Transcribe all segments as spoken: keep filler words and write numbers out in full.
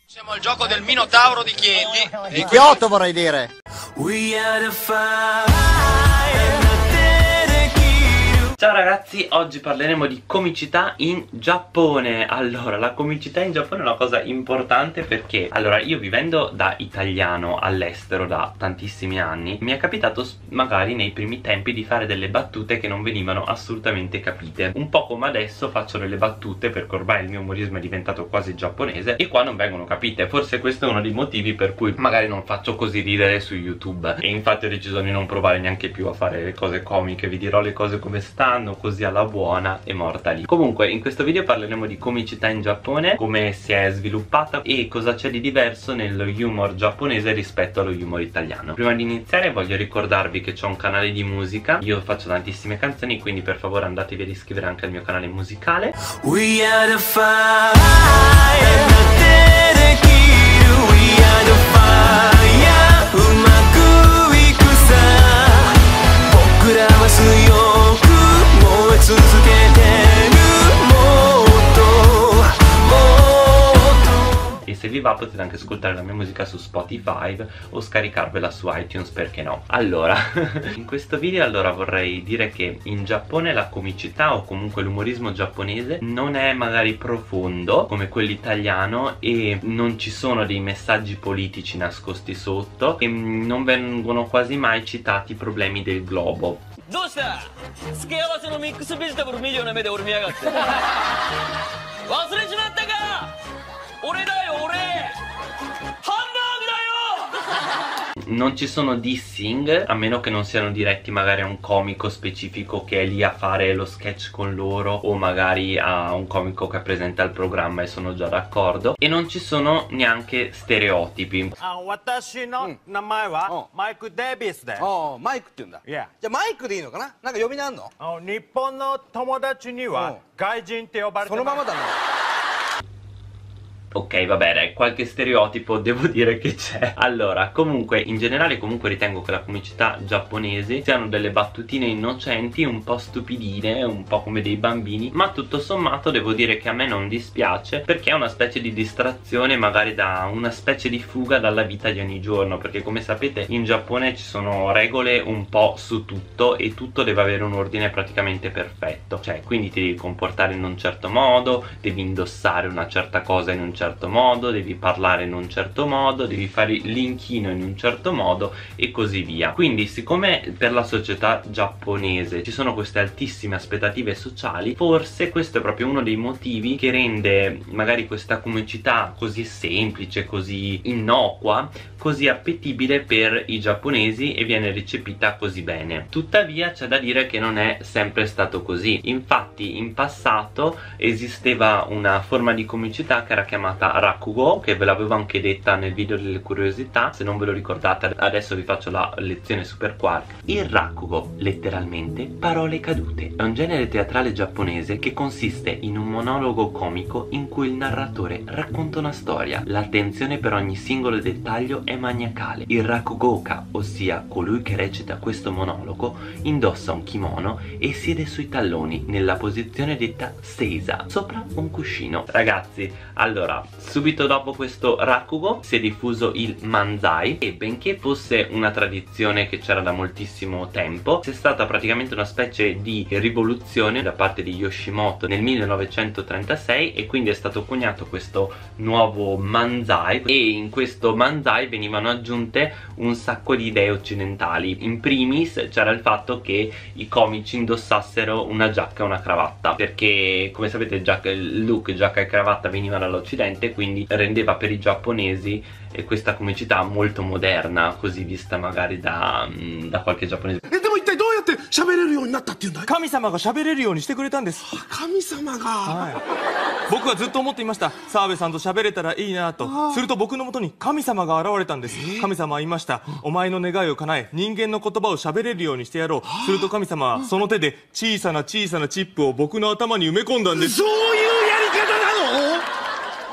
Siamo al gioco del Minotauro di Chieti. Di Kyoto vorrei dire. Ciao ragazzi, oggi parleremo di comicità in Giappone. Allora, la comicità in Giappone è una cosa importante perché, allora, io vivendo da italiano all'estero da tantissimi anni, mi è capitato magari nei primi tempi di fare delle battute che non venivano assolutamente capite. Un po' come adesso faccio delle battute perché ormai il mio umorismo è diventato quasi giapponese e qua non vengono capite. Forse questo è uno dei motivi per cui magari non faccio così ridere su YouTube. E infatti ho deciso di non provare neanche più a fare le cose comiche. Vi dirò le cose come stanno, così alla buona e morta lì. Comunque in questo video parleremo di comicità in Giappone, come si è sviluppata e cosa c'è di diverso nello humor giapponese rispetto allo humor italiano. Prima di iniziare voglio ricordarvi che c'ho un canale di musica, io faccio tantissime canzoni, quindi per favore andatevi ad iscrivere anche al mio canale musicale. We are the fire, we are the fire, umaku ikusa, bokura wa suyoku e se vi va potete anche ascoltare la mia musica su Spotify o scaricarvela su iTunes, perché no? Allora, in questo video allora vorrei dire che in Giappone la comicità o comunque l'umorismo giapponese non è magari profondo come quello italiano e non ci sono dei messaggi politici nascosti sotto e non vengono quasi mai citati i problemi del globo. どうした？付け合わせのミックスベジタブル見るような目で俺見やがって忘れちまったか？俺だよ俺！ハンバーグだよ！ Non ci sono dissing, a meno che non siano diretti magari a un comico specifico che è lì a fare lo sketch con loro, o magari a un comico che presenta il programma e sono già d'accordo. E non ci sono neanche stereotipi. Ah, watashi no namae wa Mike Davis desu. Oh, Mike って言うんだ。じゃあマイクでいいのかな？なんか呼び名あんの？ 日本の友達には外人って呼ばれてます。そのままだね。 Ok, vabbè, dai, qualche stereotipo devo dire che c'è. Allora, comunque, in generale comunque ritengo che la comicità giapponese siano delle battutine innocenti, un po' stupidine, un po' come dei bambini, ma tutto sommato devo dire che a me non dispiace perché è una specie di distrazione, magari da una specie di fuga dalla vita di ogni giorno, perché come sapete in Giappone ci sono regole un po' su tutto e tutto deve avere un ordine praticamente perfetto. Cioè, quindi ti devi comportare in un certo modo, devi indossare una certa cosa in un certo modo, devi parlare in un certo modo, devi fare l'inchino in un certo modo e così via. Quindi siccome per la società giapponese ci sono queste altissime aspettative sociali, forse questo è proprio uno dei motivi che rende magari questa comicità così semplice, così innocua, così appetibile per i giapponesi e viene recepita così bene. Tuttavia c'è da dire che non è sempre stato così. Infatti in passato esisteva una forma di comicità che era chiamata Rakugo, che ve l'avevo anche detta nel video delle curiosità. Se non ve lo ricordate adesso vi faccio la lezione super quark. Il Rakugo, letteralmente parole cadute, è un genere teatrale giapponese che consiste in un monologo comico in cui il narratore racconta una storia. L'attenzione per ogni singolo dettaglio è maniacale. Il Rakugoka, ossia colui che recita questo monologo, indossa un kimono e siede sui talloni nella posizione detta seisa, sopra un cuscino. Ragazzi, allora, subito dopo questo Rakugo si è diffuso il Manzai e benché fosse una tradizione che c'era da moltissimo tempo, c'è stata praticamente una specie di rivoluzione da parte di Yoshimoto nel millenovecentotrentasei e quindi è stato coniato questo nuovo Manzai e in questo Manzai venivano aggiunte un sacco di idee occidentali. In primis c'era il fatto che i comici indossassero una giacca e una cravatta, perché come sapete giacca, il look giacca e cravatta veniva dall'occidente, quindi rendeva per i giapponesi eh, questa comicità molto moderna, così vista magari da, mm, da qualche giapponese. 喋れるようになったっていうんだい。 神様が喋れるようにしてくれたんです。 神様が、 はい、僕はずっと思っていました。澤部さんと喋れたらいいなと。すると僕のもとに神様が現れたんです。神様は言いました。お前の願いを叶え人間の言葉を喋れるようにしてやろう。すると神様はその手で小さな小さなチップを僕の頭に埋め込んだんです。 そういうやり方なの？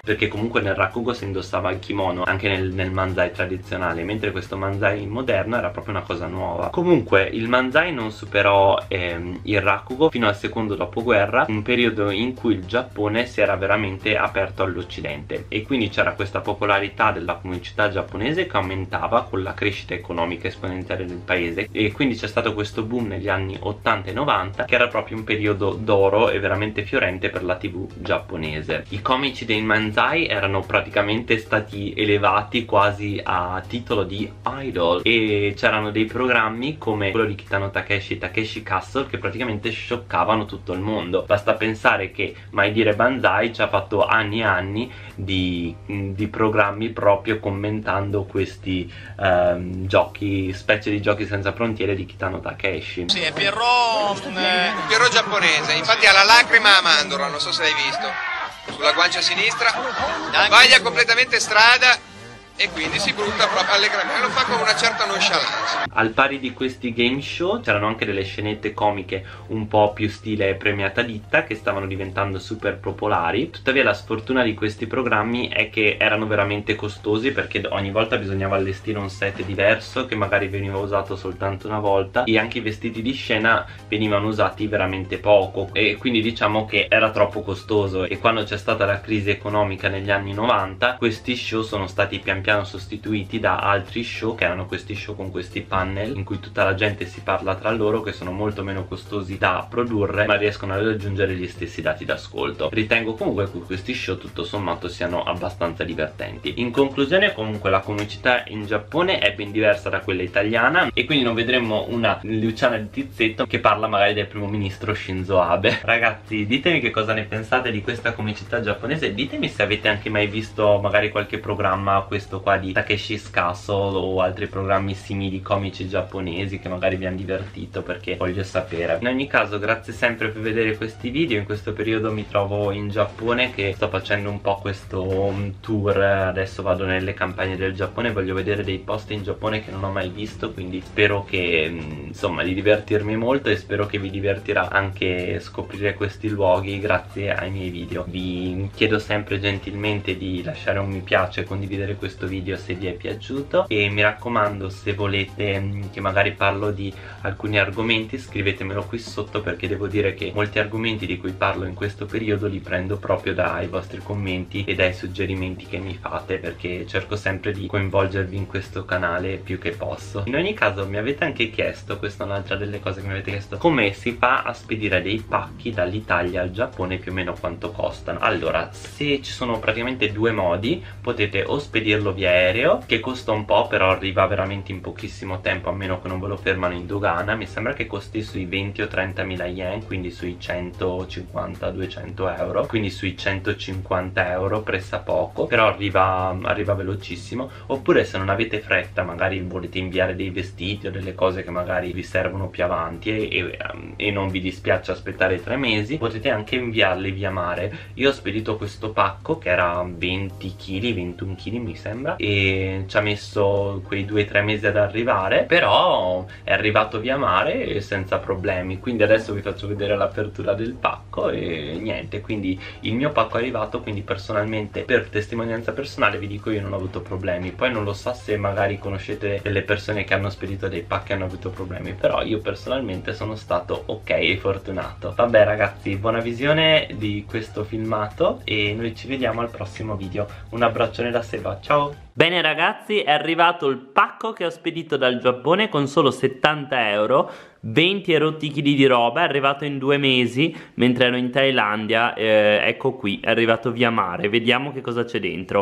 perché comunque nel Rakugo si indossava il kimono anche nel, nel manzai tradizionale, mentre questo manzai moderno era proprio una cosa nuova. Comunque il manzai non superò ehm, il Rakugo fino al secondo dopoguerra, un periodo in cui il Giappone si era veramente aperto all'Occidente, e quindi c'era questa popolarità della comunità giapponese che aumentava con la crescita economica esponenziale del paese, e quindi c'è stato questo boom negli anni ottanta e novanta che era proprio un periodo d'oro e veramente fiorente per la tivù giapponese. I comici dei manzai erano praticamente stati elevati quasi a titolo di idol, e c'erano dei programmi come quello di Kitano Takeshi, Takeshi Castle, che praticamente scioccavano tutto il mondo. Basta pensare che Mai Dire Banzai ci ha fatto anni e anni di, di programmi proprio commentando questi ehm, giochi, specie di giochi senza frontiere di Kitano Takeshi. Sì, è Pierrot, eh, Pierrot giapponese, infatti ha la lacrima a mandorla, non so se l'hai visto, sulla guancia sinistra, sbaglia completamente strada e quindi si butta proprio allegramente, lo fa con una certa nonchalance. Al pari di questi game show c'erano anche delle scenette comiche un po' più stile premiata ditta che stavano diventando super popolari. Tuttavia la sfortuna di questi programmi è che erano veramente costosi, perché ogni volta bisognava allestire un set diverso che magari veniva usato soltanto una volta, e anche i vestiti di scena venivano usati veramente poco, e quindi diciamo che era troppo costoso. E quando c'è stata la crisi economica negli anni novanta, questi show sono stati pian piano sostituiti da altri show che erano questi show con questi panel in cui tutta la gente si parla tra loro, che sono molto meno costosi da produrre ma riescono a raggiungere gli stessi dati d'ascolto. Ritengo comunque che questi show tutto sommato siano abbastanza divertenti. In conclusione, comunque la comicità in Giappone è ben diversa da quella italiana, e quindi non vedremo una Luciana di Tizzetto che parla magari del primo ministro Shinzo Abe. Ragazzi, ditemi che cosa ne pensate di questa comicità giapponese, ditemi se avete anche mai visto magari qualche programma, questo qua di Takeshi's Castle o altri programmi simili comici giapponesi che magari vi hanno divertito, perché voglio sapere. In ogni caso, grazie sempre per vedere questi video. In questo periodo mi trovo in Giappone, che sto facendo un po' questo tour, adesso vado nelle campagne del Giappone, voglio vedere dei posti in Giappone che non ho mai visto, quindi spero che insomma di divertirmi molto, e spero che vi divertirà anche scoprire questi luoghi grazie ai miei video. Vi chiedo sempre gentilmente di lasciare un mi piace e condividere questo video se vi è piaciuto, e mi raccomando, se volete che magari parlo di alcuni argomenti scrivetemelo qui sotto, perché devo dire che molti argomenti di cui parlo in questo periodo li prendo proprio dai vostri commenti e dai suggerimenti che mi fate, perché cerco sempre di coinvolgervi in questo canale più che posso. In ogni caso, mi avete anche chiesto, questa è un'altra delle cose che mi avete chiesto, come si fa a spedire dei pacchi dall'Italia al Giappone, più o meno quanto costano. Allora, se ci sono praticamente due modi, potete o spedirlo via aereo, che costa un po', però arriva veramente in pochissimo tempo, a meno che non ve lo fermano in dogana. Mi sembra che costi sui venti o trenta mila yen, quindi sui centocinquanta duecento euro, quindi sui centocinquanta euro pressa poco, però arriva, arriva velocissimo. Oppure se non avete fretta, magari volete inviare dei vestiti o delle cose che magari vi servono più avanti e, e, e non vi dispiace aspettare tre mesi, potete anche inviarli via mare. Io ho spedito questo pacco che era venti chili, ventuno chili mi sembra, e ci ha messo quei due tre mesi ad arrivare, però è arrivato via mare senza problemi. Quindi adesso vi faccio vedere l'apertura del pacco e niente, quindi il mio pacco è arrivato, quindi personalmente, per testimonianza personale, vi dico io non ho avuto problemi. Poi non lo so se magari conoscete delle persone che hanno spedito dei pacchi e hanno avuto problemi, però io personalmente sono stato ok e fortunato. Vabbè ragazzi, buona visione di questo filmato e noi ci vediamo al prossimo video. Un abbraccione da Seba, ciao! Bene ragazzi, è arrivato il pacco che ho spedito dal Giappone con solo settanta euro, venti e rotti chili di roba. È arrivato in due mesi mentre ero in Thailandia. eh, Ecco qui, è arrivato via mare. Vediamo che cosa c'è dentro.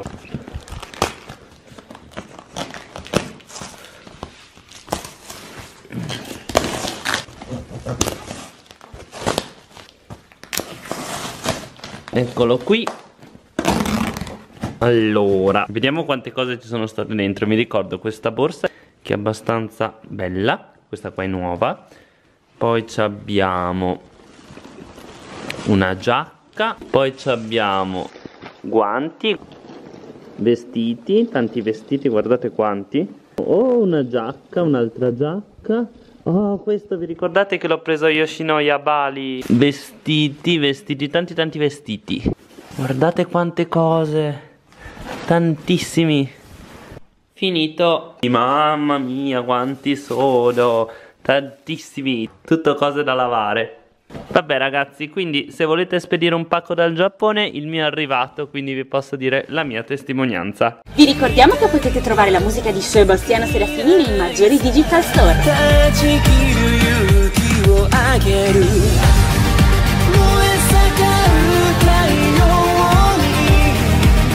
Eccolo qui. Allora, vediamo quante cose ci sono state dentro. Mi ricordo questa borsa che è abbastanza bella, questa qua è nuova. Poi abbiamo una giacca, poi abbiamo guanti, vestiti, tanti vestiti, guardate quanti. Oh, una giacca, un'altra giacca. Oh, questo vi ricordate che l'ho preso a Yoshinoya a Bali? Vestiti, vestiti, tanti tanti vestiti. Guardate quante cose. Tantissimi. Finito. Mamma mia, quanti sono. Tantissimi. Tutto cose da lavare. Vabbè ragazzi, quindi se volete spedire un pacco dal Giappone, il mio è arrivato, quindi vi posso dire la mia testimonianza. Vi ricordiamo che potete trovare la musica di Sebastiano Serafini nei maggiori digital store.